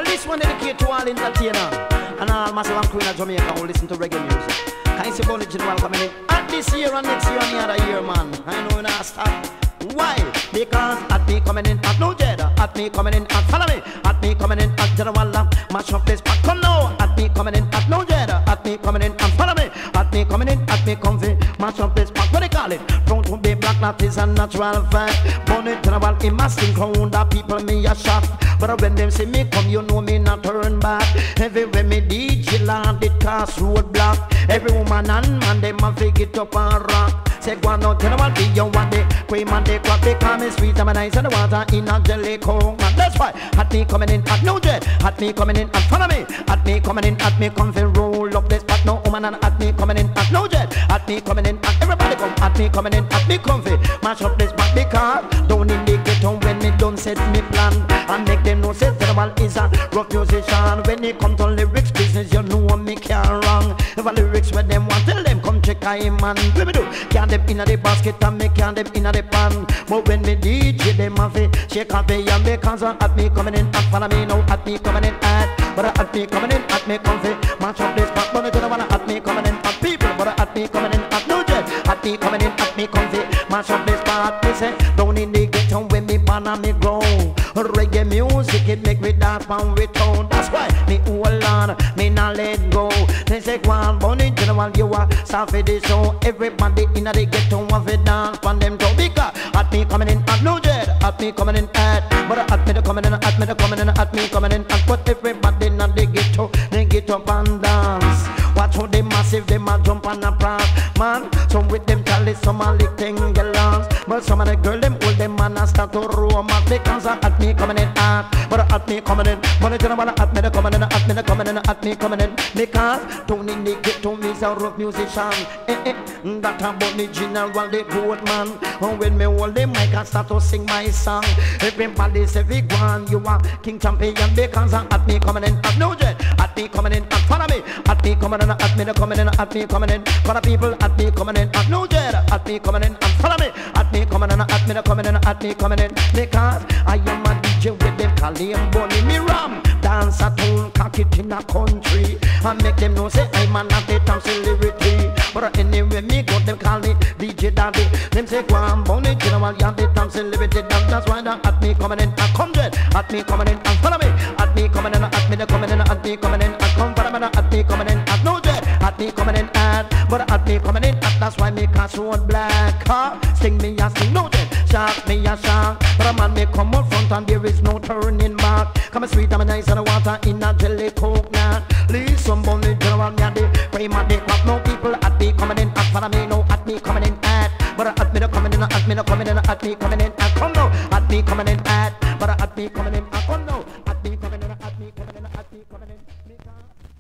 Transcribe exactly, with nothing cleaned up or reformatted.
Well, this one dedicated to all entertainers and all massive and queen of Jamaica who listen to reggae music. Can you see Bonnie General coming in at this year and next year and the other year, man? I know you're not stop. Why? Because at me coming in at no Jada, at me coming in at follow me, at me coming in at General mash up this back. Come now, at me coming in at no Jada, at me coming in and follow me, at me coming in at me comfy, mash up this back. What they call it? Proud to be black, that is a natural fact. Bonnie General in my skin crown, that people me a shock. But when them see me come, you know me not turn back. Everywhere me D J land it cast roadblock. Every woman and man them a fig it up and rock. Say go on now, General be you one day, cream and they quack they call me sweet and my nice and the water in a jelly coke. And that's why at me coming in at no jet, at me coming in at follow me, at me coming in at me come fi roll up this spot no woman and at me coming in at no jet, at me coming in at everybody come, at me coming in at me comfy, mash up this spot because down in the ghetto when me done set me plan and make them know say General is a rock musician. When it come to lyrics business, you know me can't wrong. If a lyrics when them want tell them come check I man, what me do? Can't them inna the basket and me can't them inna the pan. But when me D J them have it, shake off the and because at me coming in and follow me now at me coming in at, but at me coming in at me comfy, mash up this back. But you don't wanna at me coming in at people, but at me coming in at no jet, at me coming in at me comfy, mash up this back. Me say down in the ghetto when me born and me grow, reggae music it make me dance and we tone. That's why me hold on, me not let go. They say go on, Bonnie General you are start for this show. Everybody in the ghetto have a dance from them to because at me coming in at no jet, at me coming in at, but at me the coming in, at me the coming in, at me coming in at. But everybody in the ghetto, they get up and dance. Watch how they massive, they ma jump on a prank, man. Some with them chalice, some a lick tinglance. But some of the girl them hold them man and start to romance because at me coming in at, but at me coming in, but you know what at me the coming in, at me the coming in, at me coming in because don't in the ghetto me a rock musician. Eh eh, that about the General the good man. And when me hold the mic I start to sing my song, everybody say we go on, you are king champion because at me coming in at no jet, at me coming in at follow me, at me coming in, at me the coming in, at me coming in, for the people at me coming in at no jet, at me coming in and follow me, at me coming in, at me the coming in, at me coming in because I am a D J with them call him Bonnie me ram. Dance a tune, cock it in a country and make them know say I'm a not a town celebrity. But anyway me go them call me D J Daddy. Them say go on Bonnie General you the town celebrity. That's why that at me coming in and come jet, at me coming in and follow me, at me coming in, at me the coming in, at me coming in and come follow me, at me coming in at no jet, at me coming in and, but at me coming in at. That's why me catch road black car, sting me a sting no jet, shock me a shock. But a man me come up front and there is no turning back. Come sweet and nice and the water in a jelly coke now. Leave some Bonnie General me a day, cream and they crap. No people at me coming in at, follow me no at me coming in at, but at me the coming in, at me the coming in, at me coming in at, come now, at me coming in at, but at me coming in at, come now, at me coming in, at me coming in, at me coming in.